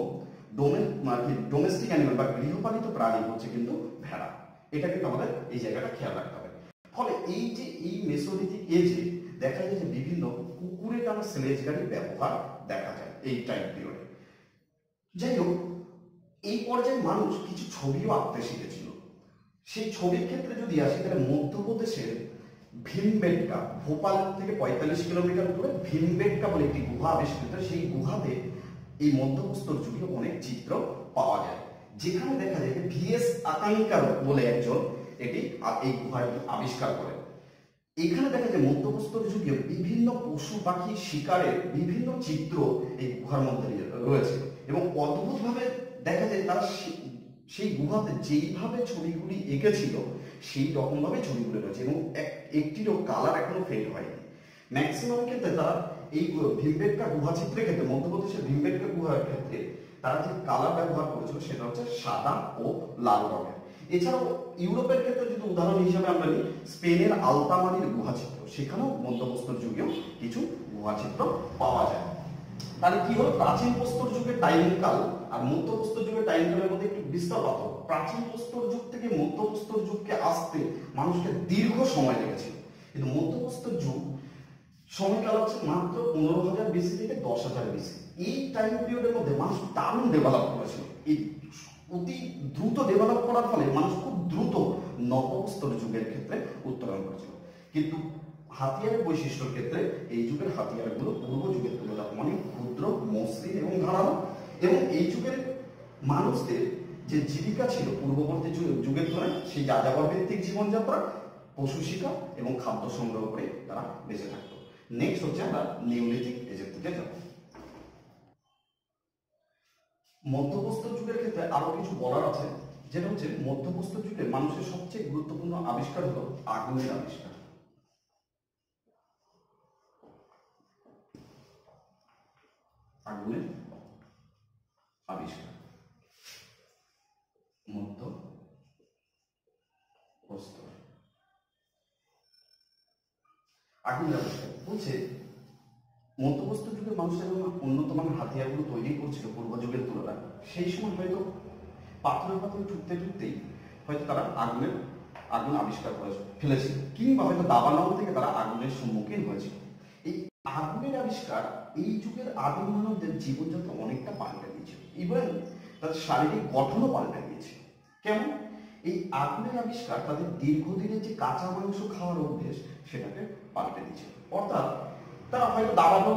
ডোমেস্টিক অ্যানিমেল বা গৃহপালিত প্রাণী হচ্ছে কিন্তু ভেড়া। এটা কিন্তু আমাদের এই জায়গাটা খেয়াল রাখতে হবে। ফলে এই যে এই মেসোলিথিক এজে দেখা যায় যে বিভিন্ন কুকুরের টানা স্লেজ গাড়ির ব্যবহার দেখা যায় এই টাইম পিরিয়ডে। যাই হোক, এই পর্যায়ে মানুষ কিছু ছবিও আঁকতে শিখেছিল। সেই ছবির ক্ষেত্রে যদি আসি তাহলে মধ্যপ্রদেশের ভীমবেটকা, ভোপাল থেকে পঁয়তাল্লিশ কিলোমিটার দূরে ভীমবেটকা বলে একটি গুহা আবিষ্কৃত। সেই গুহাতে এই মধ্যপ্রস্তর যুগে অনেক চিত্র পাওয়া যায়, যেখানে দেখা যায় যে ভিএস আকাঙ্কার বলে একজন এটি এই গুহাটি আবিষ্কার করেন। এখানে দেখা যায় মধ্যপ্রস্তর যুগে বিভিন্ন পশু পাখি শিকারের বিভিন্ন চিত্র এই গুহার মধ্যে রয়েছে এবং অদ্ভুতভাবে দেখা যায় তারা সেই গুহাতে যেইভাবে ছবিগুলি এঁকেছিল সেই রকম ভাবে ছবিগুলো রয়েছে এবং একটিরও কালার এখনো ফেড হয়নি। ম্যাক্সিমাম ক্ষেত্রে তারা এই ভীমবেটকা গুহা চিত্রের ক্ষেত্রে, মধ্যপ্রদেশের ভীমবেটকা গুহার ক্ষেত্রে তারা যে কালার ব্যবহার করেছিল সেটা হচ্ছে সাদা ও লাল রঙের। এছাড়াও ইউরোপের ক্ষেত্রে যদি উদাহরণ হিসেবে আমরা নিই, স্পেনের আলতামারির গুহা চিত্র, সেখানেও মধ্যপ্রস্তর যুগেও কিছু গুহা চিত্র পাওয়া যায়। তাহলে কি হলো? প্রাচীন প্রস্তর যুগের টাইমকাল আর মধ্যপ্রস্তর যুগের টাইমকালের মধ্যে একটু বিস্তর পার্থক্য। প্রাচীন প্রস্তর যুগ থেকে মধ্যপ্রস্তর যুগকে আসতে মানুষকে দীর্ঘ সময় লেগেছিল, কিন্তু মধ্যপ্রস্তর যুগ সময়কাল হচ্ছে মাত্র পনেরো হাজার বিসি থেকে দশ হাজার বিসি। এই টাইম পিরিয়ডের মধ্যে মানুষ দারুণ ডেভেলপ করেছিল। এই অতি দ্রুত ডেভেলপ করার ফলে মানুষ খুব দ্রুত নবপ্রস্তর যুগের ক্ষেত্রে উত্তরণ করেছিল। কিন্তু হাতিয়ারের বৈশিষ্ট্যের ক্ষেত্রে এই যুগের হাতিয়ারগুলো পূর্ব যুগের তুলনায় অনেক ক্ষুদ্র, মসৃণ এবং ধারালো। এবং এই যুগের মানুষদের যে জীবিকা ছিল পূর্ববর্তী যুগের তুলনায় সেই যাযাবর ভিত্তিক জীবনযাত্রা, পশু শিকার এবং খাদ্য সংগ্রহ করে তারা বেঁচে থাকতো। নেক্সট হচ্ছে আমরা নিওলিথিক এজের থেকে যাব। মধ্যপ্রস্তর যুগের ক্ষেত্রে আরো কিছু বলার আছে, যেটা হচ্ছে মধ্যপ্রস্তর যুগে মানুষের সবচেয়ে গুরুত্বপূর্ণ আবিষ্কার হলো আগুনের আবিষ্কার। আগুনের আবিষ্কার মধ্যপ্রস্তর আগুনের আবিষ্কার বলছে মধ্যপ্রস্তর যুগের মানুষ যখন উন্নত মানের হাতিয়ারগুলো তৈরি করছিল পূর্ব যুগের তুলনায়, সেই সময় হয়তো পাথরে পাথরে ঠুকতে ঠুকতেই হয়তো তারা আগুনের আগুন আবিষ্কার করে ফেলেছিল, কিংবা হয়তো দাবানল থেকে তারা আগুনের সম্মুখীন হয়েছিল। এই আগুনের আবিষ্কার এই যুগের আদিম মানবদের জীবনযাত্রা অনেকটা পাল্টে দিয়েছে, ইভেন তাদের শারীরিক গঠনও পাল্টে দিয়েছে। কেমন? এই আগুনের আবিষ্কার তাদের দীর্ঘদিনের যে কাঁচা মাংস খাওয়ার অভ্যেস সেটাকে পাল্টে দিয়েছে। অর্থাৎ তারা হয়তো দাবানল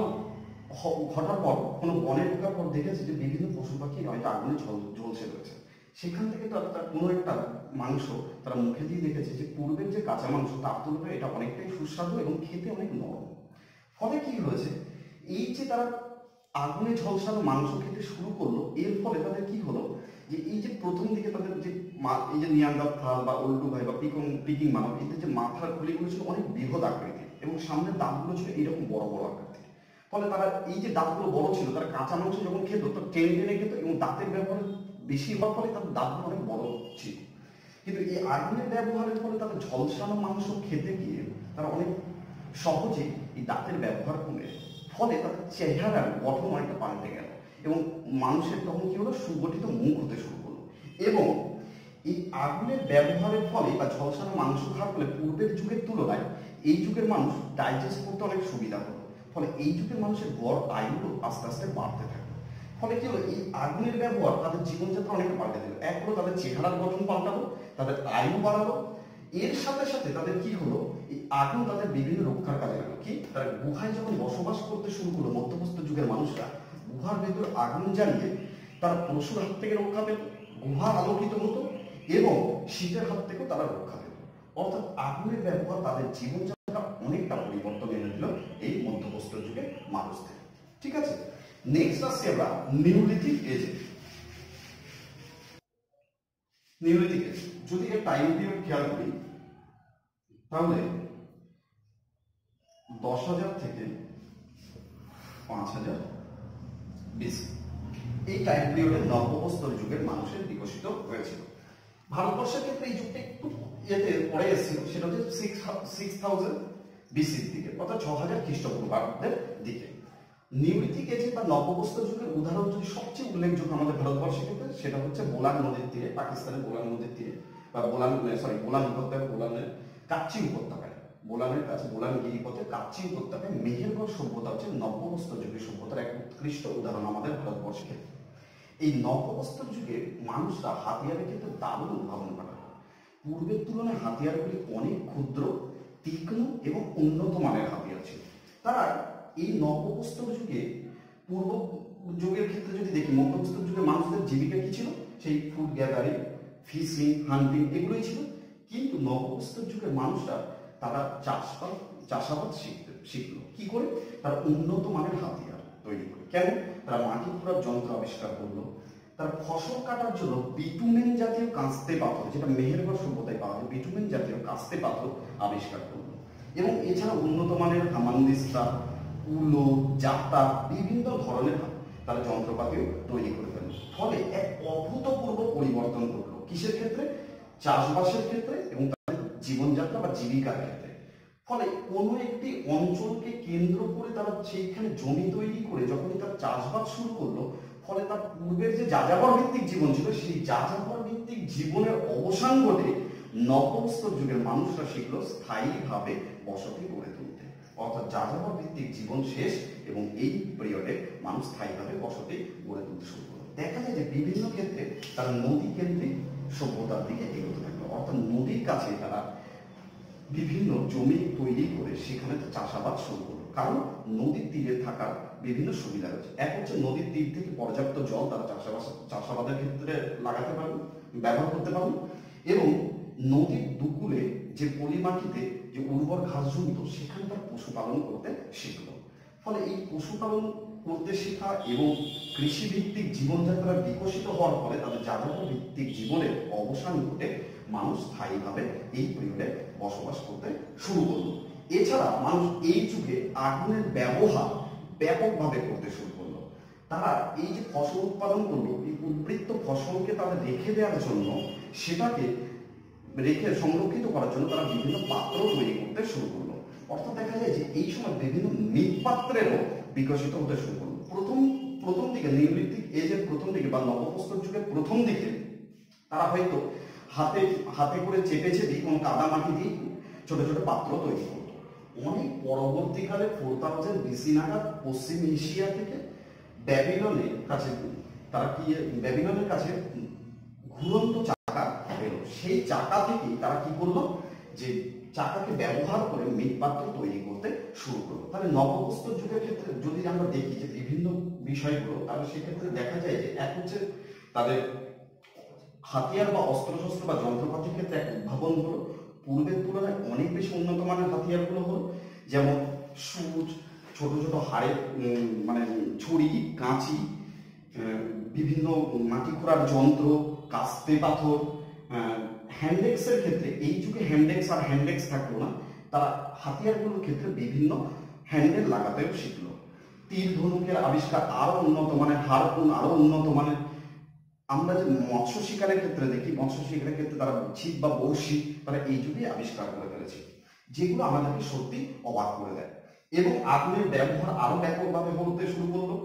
ঘটার পর কোনো বনে ঢোকার পর দেখেছে যে বিভিন্ন পশু পাখি হয়তো আগুনে ঝলসে রয়েছে, সেখান থেকে তারা তার কোনো একটা মাংস তারা মুখে দিয়ে দেখেছে যে পূর্বের যে কাঁচা মাংস তার তুলনায় এটা অনেকটাই সুস্বাদু এবং খেতে অনেক নরম। ফলে কি হয়েছে, এই যে তারা আগুনে ঝলসানো মাংস খেতে শুরু করলো, এর ফলে তাদের কি হলো যে এই যে প্রথম দিকে তাদের যে এই যে নিয়ান্ডারথাল বা ওল্ডুভাই বা পিকং পিকিং মানব, এদের যে মাথার খুলিগুলো ছিল অনেক বৃহৎ আকৃতির এবং সামনের দাঁতগুলো ছিল এরকম বড় বড় আকৃতির। ফলে তারা এই যে দাঁতগুলো বড় ছিল, তারা কাঁচা মাংস যখন খেত তো টেনে টেনে খেত এবং দাঁতের ব্যবহার বেশি হওয়ার ফলে তাদের দাঁতগুলো অনেক বড় ছিল। কিন্তু এই আগুনের ব্যবহারের ফলে তাদের ঝলসানো মাংস খেতে গিয়ে তারা অনেক সহজে এই দাঁতের ব্যবহার কমে, ফলে তাদের চেহারার গঠন অনেকটা পাল্টে গেল এবং মানুষের তখন কি হলো, সুগঠিত মুখ হতে শুরু করলো। এবং এই আগুনের ব্যবহারের ফলে বা ঝলসানো মাংস খাওয়ার ফলে পূর্বের যুগের তুলনায় এই যুগের মানুষ ডাইজেস্ট করতে অনেক সুবিধা হলো। ফলে এই যুগের মানুষের গড় আয়ুও আস্তে আস্তে বাড়তে থাকে। ফলে কি হলো, এই আগুনের ব্যবহার তাদের জীবনযাত্রা অনেকটা পাল্টে দিল। এক হলো তাদের চেহারার গঠন পাল্টালো, তাদের আয়ু বাড়ালো, এর সাথে সাথে তাদের কি হলো, এই আগুন তাদের বিভিন্ন রক্ষার কাজে লাগলো। কি, তারা গুহায় যখন বসবাস করতে শুরু করলো মধ্যপ্রস্তর যুগের মানুষরা, গুহার ভেতর আগুন জ্বালিয়ে তারা পশুর হাত থেকে রক্ষা পেত, গুহা আলোকিত হতো এবং শীতের হাত থেকেও তারা রক্ষা পেত। অর্থাৎ আগুনের ব্যবহার তাদের জীবনযাত্রা অনেকটা পরিবর্তন এনে দিল এই মধ্যপ্রস্তর যুগের মানুষদের। ঠিক আছে, নেক্সট আসছে আমরা নিওলিথিক এজে। নিওলিথিক এজ যদি এর টাইম পিরিয়ড খেয়াল করি তাহলে দশ হাজার থেকে পাঁচ হাজার বিসি এই টাইম পিরিয়ডে নবপ্রস্তর যুগের মানুষের বিকশিত হয়েছিল। ভারতবর্ষের ক্ষেত্রে এই যুগটা একটু এতে পরে এসেছিল, সেটা হচ্ছে সিক্স সিক্স থাউজেন্ড বিসির দিকে, অর্থাৎ ছ হাজার খ্রিস্টপূর্বাব্দের দিকে। নিওলিথিক এজে বা নবপ্রস্তর যুগের উদাহরণ যদি সবচেয়ে উল্লেখযোগ্য আমাদের ভারতবর্ষের ক্ষেত্রে, সেটা হচ্ছে বোলান নদীর তীরে, পাকিস্তানের বোলান নদীর তীরে বা বোলান সরি বোলান উপত্যকা, বোলানের কাচ্চি উপত্যকায়, বোলানের কাছে বোলান গিরিপথে কাচ্চি উপত্যকায় মেহেরগড় সভ্যতা হচ্ছে নবপ্রস্তর যুগের সভ্যতার এক উৎকৃষ্ট উদাহরণ আমাদের ভারতবর্ষের ক্ষেত্রে। এই নবপ্রস্তর যুগে মানুষরা হাতিয়ারের ক্ষেত্রে দারুণ উদ্ভাবন ঘটায়। পূর্বের তুলনায় হাতিয়ারগুলি অনেক ক্ষুদ্র, তীক্ষ্ণ এবং উন্নত মানের হাতিয়ার ছিল। তারা এই নবপ্রস্তর যুগে, পূর্ব যুগের ক্ষেত্রে যদি দেখি, মধ্যপ্রস্তর যুগে মানুষদের জীবিকা কি ছিল, সেই ফুড গ্যাদারিং, ফিশিং, হান্টিং এগুলোই ছিল। কিন্তু নবপ্রস্তর যুগের মানুষরা তারা চাষবাদ চাষাবাদ শিখতে শিখলো কি করে, তারা উন্নত মানের হাতিয়ার তৈরি করে। কেন? তারা মাটি খোঁড়ার যন্ত্র আবিষ্কার করলো, তারা ফসল কাটার জন্য বিটুমেন জাতীয় কাস্তে পাথর, যেটা মেহেরগড় সভ্যতায় পাওয়া যায়, বিটুমেন জাতীয় কাস্তে পাথর আবিষ্কার করলো। এবং এছাড়া উন্নত মানের হামানদিস্তা, উলো, জাতা, বিভিন্ন ধরনের তারা যন্ত্রপাতিও তৈরি করে ফেলল। ফলে এক অভূতপূর্ব পরিবর্তন ঘটলো কিসের ক্ষেত্রে, চাষবাসের ক্ষেত্রে এবং তাদের জীবনযাত্রা বা জীবিকার ক্ষেত্রে। ফলে কোনো একটি অঞ্চলকে কেন্দ্র করে তারা সেইখানে জমি তৈরি করে যখনই তারা চাষবাস শুরু করলো, ফলে তার পূর্বের যে যাযাবর ভিত্তিক জীবন ছিল, সেই যাযাবর ভিত্তিক জীবনের অবসান ঘটে নবপ্রস্তর যুগের মানুষরা শিখলো স্থায়ীভাবে বসতি গড়ে তুলতে। অর্থাৎ যাযাবর ভিত্তিক জীবন শেষ এবং এই পিরিয়ডে মানুষ স্থায়ীভাবে বসতি গড়ে তুলতে শুরু করলো। দেখা যায় যে বিভিন্ন ক্ষেত্রে তারা নদী কেন্দ্রিক সভ্যতার দিকে এগোতে থাকলো। অর্থাৎ নদীর কাছে তারা বিভিন্ন জমি তৈরি করে সেখানে চাষাবাদ শুরু করলো, কারণ নদীর তীরে থাকার বিভিন্ন সুবিধা রয়েছে। এক হচ্ছে নদীর তীর থেকে পর্যাপ্ত জল তারা চাষাবাদ চাষাবাদের ক্ষেত্রে লাগাতে পারবে, ব্যবহার করতে পারবে, এবং নদীর দুকুলে যে পলিমাটিতে যে উর্বর ঘাস জমিত সেখানে তারা পশুপালন করতে শিখলো। ফলে এই পশুপালন করতে শেখা এবং কৃষিভিত্তিক জীবনযাত্রা বিকশিত হওয়ার ফলে তাদের যাযাবর ভিত্তিক জীবনের অবসান ঘটে মানুষ স্থায়ীভাবে এই পিরিয়ডে বসবাস করতে শুরু করলো। এছাড়া মানুষ এই যুগে আগুনের ব্যবহার ব্যাপকভাবে করতে শুরু করলো। তারা এই যে ফসল উৎপাদন করলো, এই উদ্বৃত্ত ফসলকে তারা রেখে দেওয়ার জন্য, সেটাকে রেখে সংরক্ষিত করার জন্য তারা বিভিন্ন পাত্র তৈরি করতে শুরু করলো। অর্থাৎ দেখা যায় যে এই সময় বিভিন্ন মৃৎপাত্রেরও বিকশিত হতে শুরু করলো। প্রথম প্রথম দিকে নিওলিথিক এজের প্রথম দিকে বা নবপ্রস্তর যুগের প্রথম দিকে তারা হয়তো হাতে হাতে করে চেপে চেপে কোনো কাদা মাটি দিয়ে ছোট ছোট পাত্র তৈরি করতো। অনেক পরবর্তীকালে ফোর থাউজেন্ড বিসি নাগাদ পশ্চিম এশিয়া থেকে ব্যাবিলনের কাছে তারা কি ব্যাবিলনের কাছে ঘুরন্ত চাকা পেল। সেই চাকা থেকেই তারা কি করলো, যে চাকাকে ব্যবহার করে মৃৎপাত্র তৈরি করতে শুরু করলো। তাহলে নবপ্রস্তর যুগের ক্ষেত্রে যদি আমরা দেখি যে বিভিন্ন বিষয়গুলো, তাহলে সেক্ষেত্রে দেখা যায় যে এক হচ্ছে তাদের হাতিয়ার বা অস্ত্রশস্ত্র বা যন্ত্রপাতির ক্ষেত্রে এক উদ্ভাবন হলো। পূর্বের তুলনায় অনেক বেশি উন্নত মানের হাতিয়ারগুলো হলো, যেমন সুচ, ছোট ছোট হাড়ের মানে ছুরি, কাঁচি, বিভিন্ন মাটি খোঁড়ার যন্ত্র, কাস্তে পাথর, হ্যান্ডেক্সের ক্ষেত্রে এই যুগে হ্যান্ডেক্স আর হ্যান্ডেক্স থাকলো না, তারা হাতিয়ারগুলোর ক্ষেত্রে বিভিন্ন হ্যান্ডেল লাগাতেও শিখলো। তীর ধনুকের আবিষ্কার আরো উন্নত মানের, হারপুন আরো উন্নত মানের। আমরা যে মৎস্য শিকারের ক্ষেত্রে দেখি, মৎস্য শিকারের ক্ষেত্রে তারা ছিপ বা বড়শি তারা এই যুগে আবিষ্কার করে ফেলেছে, যেগুলো আমাদেরকে সত্যি অবাক করে দেয়। এবং আগুনের ব্যবহার আরো ব্যাপকভাবে হতে শুরু করলো।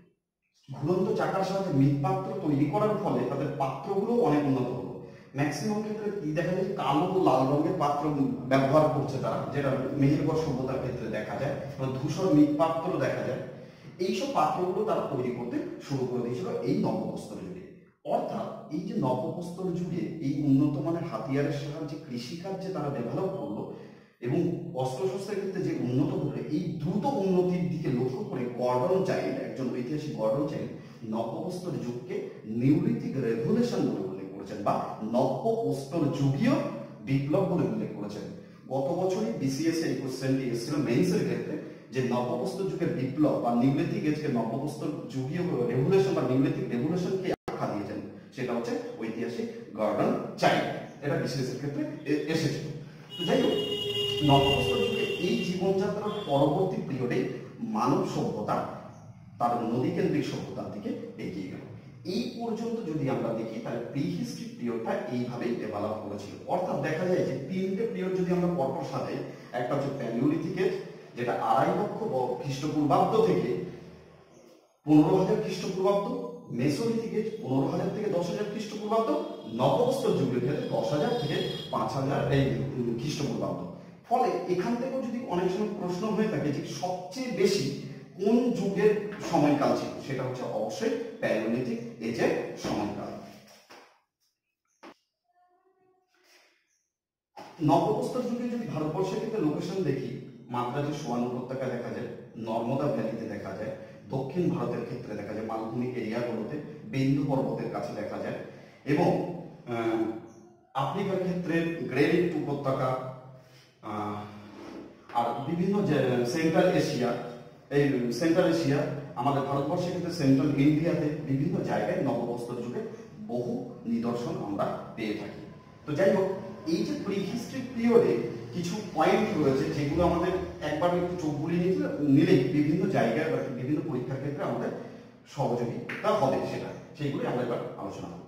ঘুরন্ত চাকার সাথে মৃৎপাত্র তৈরি করার ফলে তাদের পাত্রগুলো অনেক উন্নত হলো। ম্যাক্সিমাম ক্ষেত্রে কি দেখা যায়, কালো ও লাল রঙের পাত্র ব্যবহার করছে তারা, যেটা মেহেরগড় সভ্যতার ক্ষেত্রে দেখা যায়, ধূসর মৃৎপাত্র দেখা যায়। এইসব পাত্রগুলো তারা তৈরি করতে শুরু করে দিয়েছিল এই নবপ্রস্তর যুগে। অর্থাৎ এই যে নবপ্রস্তর যুগে এই উন্নত মানের হাতিয়ারের সাহায্যে কৃষিকার্যে তারা ডেভেলপ করলো এবং অস্ত্রশস্ত্রের ক্ষেত্রে যে উন্নত হলো, এই দ্রুত উন্নতির দিকে লক্ষ্য করে গর্ডন চাইল্ড, একজন ঐতিহাসিক গর্ডন চাইল্ড, নবপ্রস্তর যুগকে নিওলিথিক রেভলিউশন বলে উল্লেখ করেছেন বা নবপ্রস্তর যুগীয় বিপ্লব বলে উল্লেখ করেছেন। গত বছরই বিসিএস এই কোশ্চেনটি এসেছিল মেইনসের ক্ষেত্রে, যে নবপ্রস্তর যুগের বিপ্লব বা নিওলিথিক এজকে নবপ্রস্তর যুগীয় রেভলিউশন বা নিওলিথিক রেভলিউশনকে আখ্যা দিয়েছেন, সেটা হচ্ছে ঐতিহাসিক গর্ডন চাইল্ড। এটা বিসিএস এর ক্ষেত্রে এসেছিল। তো যাই হোক, নবপ্রস্তর যুগে এই জীবনযাত্রার পরবর্তী পিরিয়ডে মানব সভ্যতা তার নদীকেন্দ্রিক সভ্যতার দিকে এগিয়ে গেল। এই পর্যন্ত যদি আমরা দেখি, তাহলে প্রিহিস্ট্রিক পিরিয়ডটা এইভাবেই ডেভেলপ করেছিল। অর্থাৎ দেখা যায় যে তিনটে পিরিয়ড যদি আমরা পরপর সাজাই, একটা হচ্ছে প্যালিওলিথিক এজ, যেটা আড়াই লক্ষ খ্রিস্টপূর্বাব্দ থেকে পনেরো হাজার খ্রিস্টপূর্বাব্দ, মেসোলিথিক এজ পনেরো হাজার থেকে দশ হাজার খ্রিস্টপূর্বাব্দ, নবপ্রস্তর যুগের ক্ষেত্রে দশ হাজার থেকে পাঁচ হাজার এই খ্রিস্টপূর্বাব্দ। ফলে এখান থেকেও যদি অনেক সময় প্রশ্ন হয়ে থাকে যে সবচেয়ে বেশি কোন যুগের সময়কাল ছিল, সেটা হচ্ছে অবশ্যই প্যালিওলিথিক এজের সময়কাল। নবপ্রস্তর যুগে যদি ভারতবর্ষের ক্ষেত্রে লোকেশন দেখি, মাদ্রাজের সোয়ান উপত্যকা দেখা যায়, নর্মদা ভ্যালিতে দেখা যায়, দক্ষিণ ভারতের ক্ষেত্রে দেখা যায় মালভূমি এরিয়াগুলোতে, বিন্দু পর্বতের কাছে দেখা যায়, এবং আফ্রিকার ক্ষেত্রে গ্রেট উপত্যকা, আর বিভিন্ন সেন্ট্রাল এশিয়া, এই সেন্ট্রাল এশিয়া, আমাদের ভারতবর্ষের ক্ষেত্রে সেন্ট্রাল ইন্ডিয়াতে বিভিন্ন জায়গায় নবপ্রস্তর যুগে বহু নিদর্শন আমরা পেয়ে থাকি। তো যাই হোক, এই যে প্রিহিস্ট্রিক পিরিয়ডে কিছু পয়েন্ট রয়েছে, যেগুলো আমাদের একবার একটু চোখ বুলিয়ে নিতে নিলেই বিভিন্ন জায়গায় বা বিভিন্ন পরীক্ষার ক্ষেত্রে আমাদের সহযোগিতা হবে, সেটা সেইগুলোই আমরা এবার আলোচনা করব।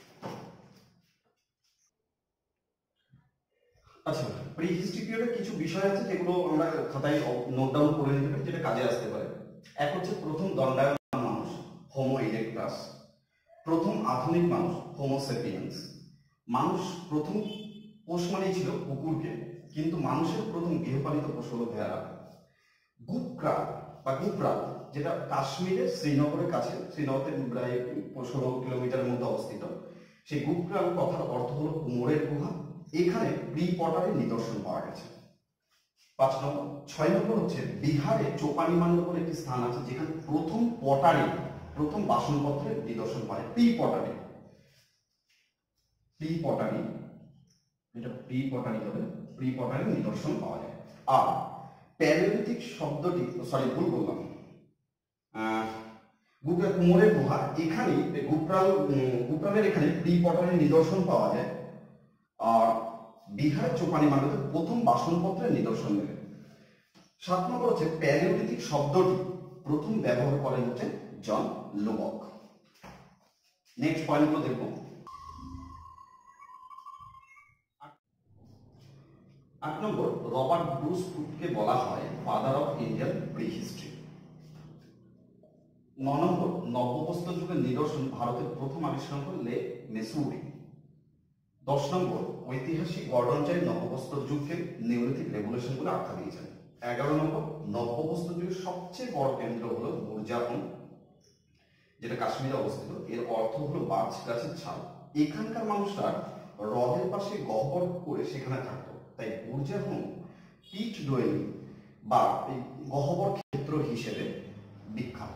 আচ্ছা, প্রিহিস্ট্রিক পিরিয়ডে কিছু বিষয় আছে যেগুলো আমরা খাতায় নোট ডাউন করে নিতে পারি, যেটা কাজে আসতে পারে। এক হচ্ছে প্রথম দণ্ডায়মান মানুষ, হোমো ইরেক্টাস। প্রথম আধুনিক মানুষ, হোমো সেপিয়েন্স। মানুষ প্রথম পোষ মানেই ছিল কুকুরকে, কিন্তু মানুষের প্রথম গৃহপালিত পশু হলো ভেড়া। গুপরা বা গুপরা, যেটা কাশ্মীরের শ্রীনগরের কাছে, শ্রীনগর থেকে প্রায় ষোলো কিলোমিটারের মধ্যে অবস্থিত। সেই গুপরা কথার অর্থ হলো কুমোরের গুহা। এখানে প্রি পটারের নিদর্শন পাওয়া গেছে। পাঁচ নম্বর ছয় নম্বর হচ্ছে বিহারে চোপানিমান্ড বলে একটি স্থান আছে, যেখানে প্রথম পটারি, প্রথম বাসনপত্রের নিদর্শন পাওয়া যায়। প্রি পটারি, প্রি পটারি, এটা প্রি পটারি হবে, প্রি পটারি নিদর্শন পাওয়া যায়। আর প্যালিওলিথিক শব্দটি, সরি ভুল বললাম, গুপ্রা কুমোরের গুহা, এখানে গুপ্রাল গুপ্রালের এখানে প্রি পটারের নিদর্শন পাওয়া যায়। আর বিহারের চোপানিমান্ডতে প্রথম বাসনপত্রের নিদর্শন মেলে। সাত নম্বর হচ্ছে প্যালিওলিথিক শব্দটি প্রথম ব্যবহার করেন হচ্ছে জন লুবক। নেক্সট পয়েন্টগুলো দেখব। আট নম্বর, রবার্ট ব্রুস কুককে বলা হয় father of Indian prehistory. ন নম্বর, নব্যপ্রস্তর যুগের নিদর্শন ভারতের প্রথম আবিষ্কার করলে মেসুরি। দশ নম্বর, ঐতিহাসিক গর্ডন চাই নব্যপ্রস্তর যুগকে নিওলিথিক রেভলিউশন বলে আখ্যা দিয়েছেন। এগারো নম্বর, নব্যপ্রস্তর যুগের সবচেয়ে বড় কেন্দ্র হলো বুরজাহন, যেটা কাশ্মীরে অবস্থিত। এর অর্থ হলো বাঁশ গাছের ছাল। এখানকার মানুষরা হ্রদের পাশে গহ্বর করে সেখানে থাকতো, তাই বুরজাহন পিট ডোয়েলিং বা এই গহ্বর ক্ষেত্র হিসেবে বিখ্যাত।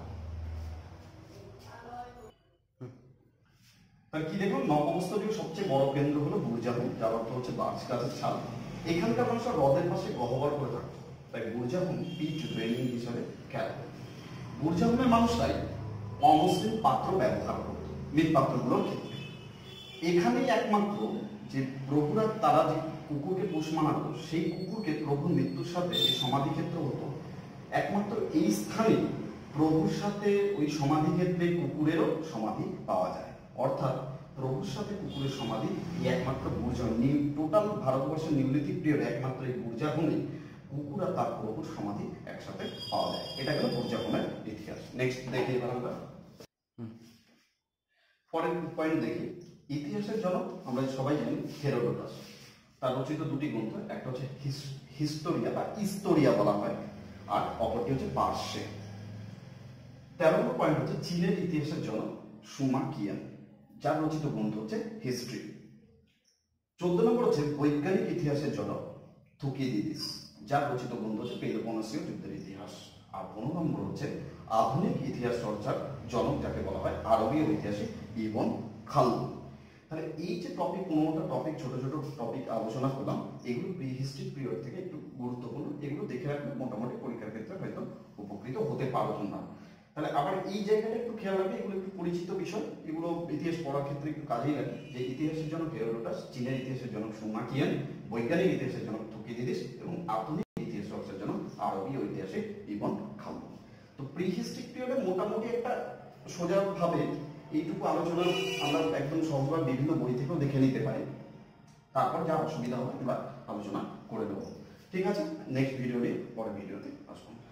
তাহলে কি দেখুন, নব্যপ্রস্তর যুগের সবচেয়ে বড় কেন্দ্র হলো বুরজাহন, যার অর্থ হচ্ছে বাঁশ গাছের ছাল। এখানকার মানুষরা হ্রদের পাশে গহ্বর করে থাকতো, তাই বুরজাহন পিট ডোয়েলিং হিসেবে খ্যাত। বুরজাহনের মানুষরাই অমসৃণ পাত্র ব্যবহার করত মৃৎপাত্রগুলোর ক্ষেত্রে। এখানেই একমাত্র যে প্রভুরা তারা যে কুকুরকে পোষ মানাতো, সেই কুকুরকে প্রভুর মৃত্যুর সাথে যে সমাধি ক্ষেত্র হতো, একমাত্র এই স্থানে প্রভুর সাথে ওই সমাধি ক্ষেত্রে কুকুরেরও সমাধি পাওয়া যায়। অর্থাৎ প্রভুর সাথে কুকুরের সমাধি এই একমাত্র বুরজাহন, টোটাল ভারতবর্ষের নিওলিথিক পিরিয়ডে একমাত্র এই বুরজাহনে কুকুর আর তার প্রভুর সমাধি একসাথে পাওয়া যায়। এটা গেল বুরজাহনের ইতিহাস। নেক্সট দেখি এবার আমরা পরের পয়েন্ট দেখি। ইতিহাসের জনক আমরা সবাই জানি হেরোডোটাস। তার রচিত দুটি গ্রন্থ, একটা হচ্ছে হিস্টোরিয়া বা ইস্তোরিয়া বলা হয়, আর অপরটি হচ্ছে পার্সে। তেরো নম্বর পয়েন্ট হচ্ছে চীনের ইতিহাসের জনক সুমা কিয়ান, যার রচিত গ্রন্থ হচ্ছে হিস্ট্রি। চোদ্দ নম্বর হচ্ছে বৈজ্ঞানিক ইতিহাসের জনক থুকিডিডিস, যার রচিত গ্রন্থ হচ্ছে পেলোপনেসীয় যুদ্ধের ইতিহাস। আর পনেরো নম্বর হচ্ছে আধুনিক ইতিহাস চর্চার জনক, যাকে বলা হয় আরবীয় ঐতিহাসিক ইবন খালদুন। তাহলে এই যে টপিক, পনেরোটা টপিক, ছোট ছোট টপিক আলোচনা করলাম, এগুলো প্রি হিস্ট্রিক পিরিয়ড থেকে একটু গুরুত্বপূর্ণ। এগুলো দেখে রাখলে মোটামুটি পরীক্ষার ক্ষেত্রে হয়তো উপকৃত হতে পারো তোমরা। তাহলে আবার এই জায়গাটা একটু খেয়াল রাখবে, এগুলো একটু পরিচিত বিষয়, এগুলো ইতিহাস পড়ার ক্ষেত্রে একটু কাজেই লাগে। যে ইতিহাসের জনক হেরোডোটাস, চীনের ইতিহাসের জনক সুমা কিয়ান, বৈজ্ঞানিক ইতিহাসের জনক থুকিডিডিস এবং আধুনিক ইতিহাস চর্চার জনক আরবীয় ঐতিহাসিক ইবন খালদুন। তো প্রি হিস্ট্রিক পিরিয়ডে মোটামুটি একটা সোজাভাবে এইটুকু আলোচনা আমরা একদম সহজভাবে বিভিন্ন বই থেকেও দেখে নিতে পারি। তারপর যা অসুবিধা হবে আমরা আলোচনা করে দেবো। ঠিক আছে, নেক্সট ভিডিও নিয়ে পরের ভিডিওতে আসবো।